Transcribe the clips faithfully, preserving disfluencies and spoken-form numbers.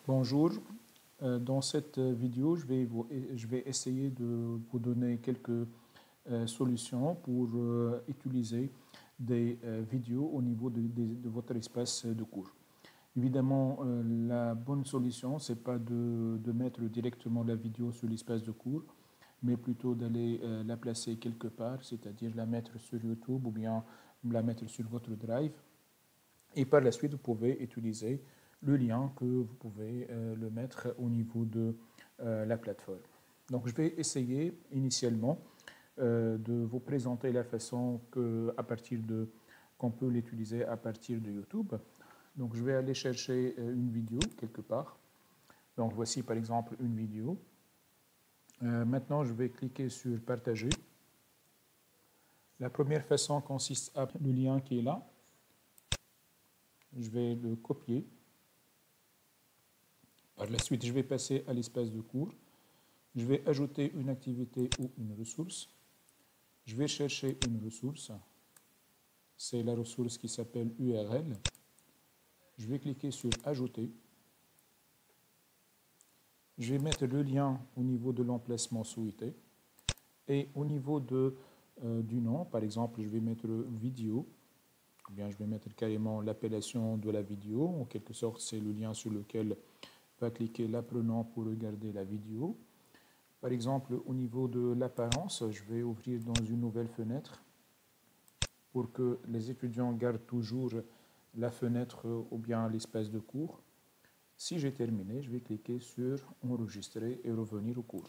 Bonjour, Euh, dans cette vidéo, je vais, vous- je vais essayer de vous donner quelques euh, solutions pour euh, utiliser des euh, vidéos au niveau de, de- de votre espace de cours. Évidemment, euh, la bonne solution, c'est pas de, de mettre directement la vidéo sur l'espace de cours, mais plutôt d'aller euh, la placer quelque part, c'est-à-dire la mettre sur YouTube ou bien la mettre sur votre Drive. Et par la suite, vous pouvez utiliser le lien que vous pouvez euh, le mettre au niveau de euh, la plateforme. Donc, je vais essayer initialement euh, de vous présenter la façon que, à partir de, qu'on peut l'utiliser à partir de YouTube. Donc, je vais aller chercher euh, une vidéo quelque part. Donc, voici par exemple une vidéo. Euh, maintenant, je vais cliquer sur Partager. La première façon consiste à le lien qui est là. Je vais le copier. Par la suite, je vais passer à l'espace de cours. Je vais ajouter une activité ou une ressource. Je vais chercher une ressource. C'est la ressource qui s'appelle U R L. Je vais cliquer sur Ajouter. Je vais mettre le lien au niveau de l'emplacement souhaité. Et au niveau de, euh, du nom, par exemple, je vais mettre vidéo. Ou bien je vais mettre carrément l'appellation de la vidéo. En quelque sorte, c'est le lien sur lequel va cliquer l'apprenant pour regarder la vidéo. Par exemple, au niveau de l'apparence, je vais ouvrir dans une nouvelle fenêtre pour que les étudiants gardent toujours la fenêtre ou bien l'espace de cours. Si j'ai terminé, je vais cliquer sur Enregistrer et revenir au cours.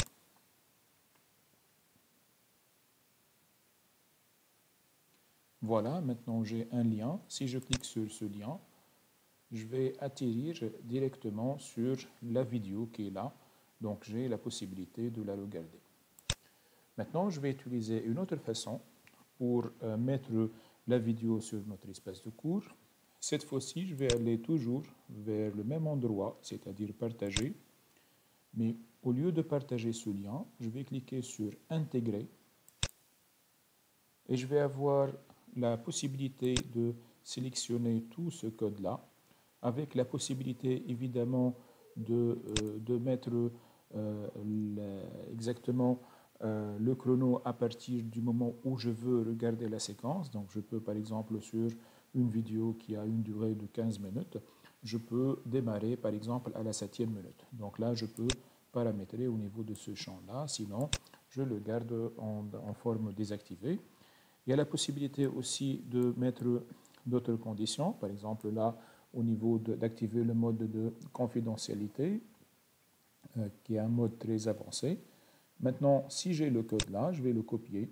Voilà, maintenant j'ai un lien. Si je clique sur ce lien, je vais atterrir directement sur la vidéo qui est là. Donc j'ai la possibilité de la regarder. Maintenant, je vais utiliser une autre façon pour euh, mettre la vidéo sur notre espace de cours. Cette fois-ci, je vais aller toujours vers le même endroit, c'est-à-dire partager. Mais au lieu de partager ce lien, je vais cliquer sur Intégrer et je vais avoir la possibilité de sélectionner tout ce code-là avec la possibilité évidemment de, euh, de mettre euh, la, exactement euh, le chrono à partir du moment où je veux regarder la séquence. Donc je peux par exemple sur une vidéo qui a une durée de quinze minutes, je peux démarrer par exemple à la septième minute. Donc là je peux paramétrer au niveau de ce champ-là, sinon je le garde en, en forme désactivée. Il y a la possibilité aussi de mettre d'autres conditions, par exemple là au niveau d'activer le mode de confidentialité, euh, qui est un mode très avancé. Maintenant, si j'ai le code là, je vais le copier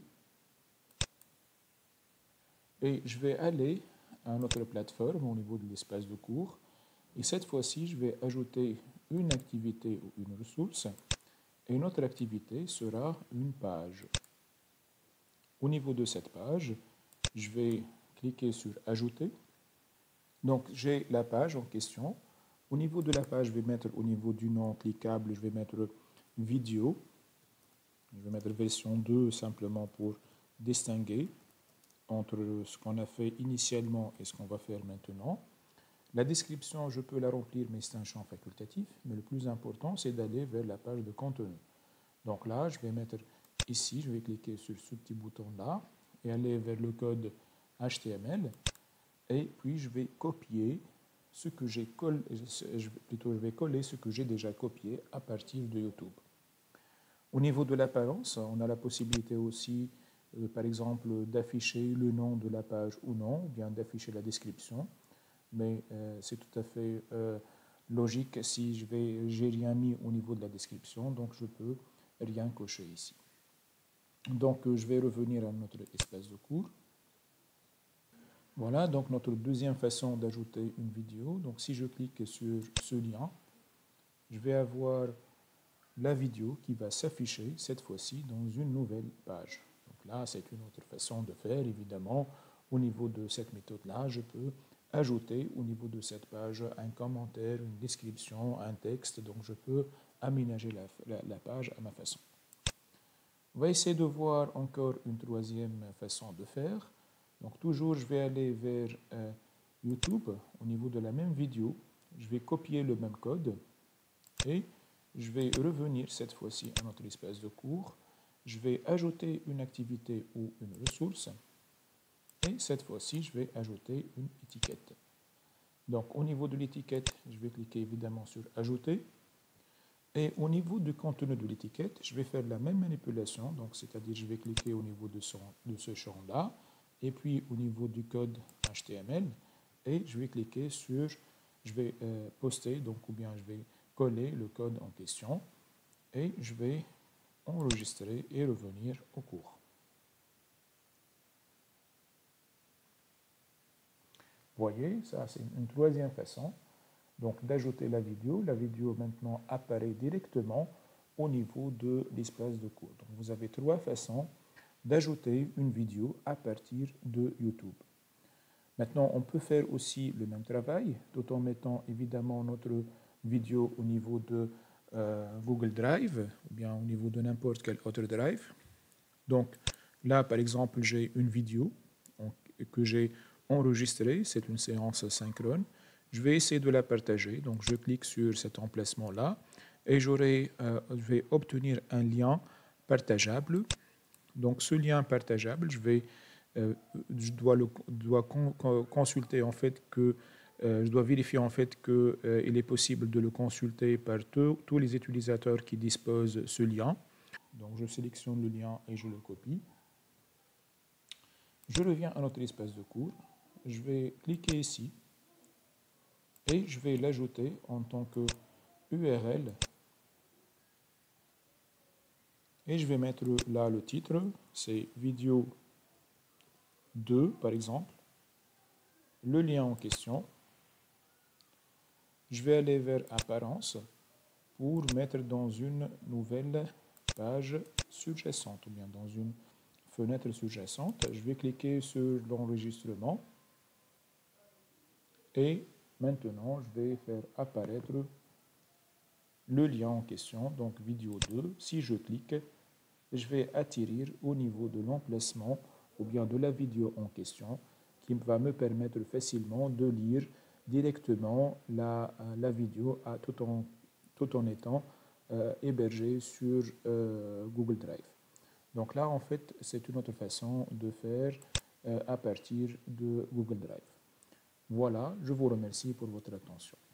et je vais aller à notre plateforme au niveau de l'espace de cours. Et cette fois-ci, je vais ajouter une activité ou une ressource et notre activité sera une page. Au niveau de cette page, je vais cliquer sur Ajouter. Donc, j'ai la page en question. Au niveau de la page, je vais mettre au niveau du nom cliquable, je vais mettre vidéo. Je vais mettre version deux simplement pour distinguer entre ce qu'on a fait initialement et ce qu'on va faire maintenant. La description, je peux la remplir, mais c'est un champ facultatif. Mais le plus important, c'est d'aller vers la page de contenu. Donc là, je vais mettre ici, je vais cliquer sur ce petit bouton-là et aller vers le code H T M L. Et puis, je vais copier ce que j'ai collé, plutôt je vais coller ce que j'ai déjà copié à partir de YouTube. Au niveau de l'apparence, on a la possibilité aussi, euh, par exemple, d'afficher le nom de la page ou non, ou bien d'afficher la description. Mais euh, c'est tout à fait euh, logique si je vais, j'ai rien mis au niveau de la description, donc je peux rien cocher ici. Donc euh, je vais revenir à notre espace de cours. Voilà, donc notre deuxième façon d'ajouter une vidéo. Donc si je clique sur ce lien, je vais avoir la vidéo qui va s'afficher cette fois-ci dans une nouvelle page. Donc là, c'est une autre façon de faire. Évidemment, au niveau de cette méthode-là, je peux ajouter au niveau de cette page un commentaire, une description, un texte. Donc je peux aménager la, la, la page à ma façon. On va essayer de voir encore une troisième façon de faire. Donc toujours, je vais aller vers euh, YouTube au niveau de la même vidéo. Je vais copier le même code. Et je vais revenir cette fois-ci à notre espace de cours. Je vais ajouter une activité ou une ressource. Et cette fois-ci, je vais ajouter une étiquette. Donc, au niveau de l'étiquette, je vais cliquer évidemment sur « Ajouter ». Et au niveau du contenu de l'étiquette, je vais faire la même manipulation. Donc, c'est-à-dire, je vais cliquer au niveau de, son, de ce champ-là, et puis au niveau du code H T M L, et je vais cliquer sur « Je vais euh, poster », donc, ou bien je vais coller le code en question, et je vais enregistrer et revenir au cours. Vous voyez, ça c'est une troisième façon donc d'ajouter la vidéo. La vidéo maintenant apparaît directement au niveau de l'espace de cours. Donc vous avez trois façons d'ajouter une vidéo à partir de YouTube. Maintenant, on peut faire aussi le même travail, tout en mettant évidemment notre vidéo au niveau de euh, Google Drive, ou bien au niveau de n'importe quel autre drive. Donc là, par exemple, j'ai une vidéo que j'ai enregistrée, c'est une séance synchrone. Je vais essayer de la partager, donc je clique sur cet emplacement-là, et j'aurai, euh, je vais obtenir un lien partageable. Donc ce lien partageable, je vais Euh, je dois, le, dois con, consulter en fait que euh, je dois vérifier en fait que euh, il est possible de le consulter par tout, tous les utilisateurs qui disposent de ce lien. Donc je sélectionne le lien et je le copie. Je reviens à notre espace de cours. Je vais cliquer ici et je vais l'ajouter en tant que U R L. Et je vais mettre là le titre, c'est vidéo deux par exemple, le lien en question. Je vais aller vers Apparence pour mettre dans une nouvelle page sous-jacente ou bien dans une fenêtre sous-jacente. Je vais cliquer sur l'enregistrement et maintenant je vais faire apparaître le lien en question, donc vidéo deux. Si je clique, je vais atterrir au niveau de l'emplacement ou bien de la vidéo en question qui va me permettre facilement de lire directement la, la vidéo à, tout, en, tout en étant euh, hébergée sur euh, Google Drive. Donc là, en fait, c'est une autre façon de faire euh, à partir de Google Drive. Voilà, je vous remercie pour votre attention.